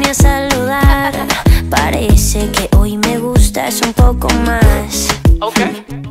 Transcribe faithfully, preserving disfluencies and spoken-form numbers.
vine a saludar. Parece que hoy me gustas un poco más. Ok.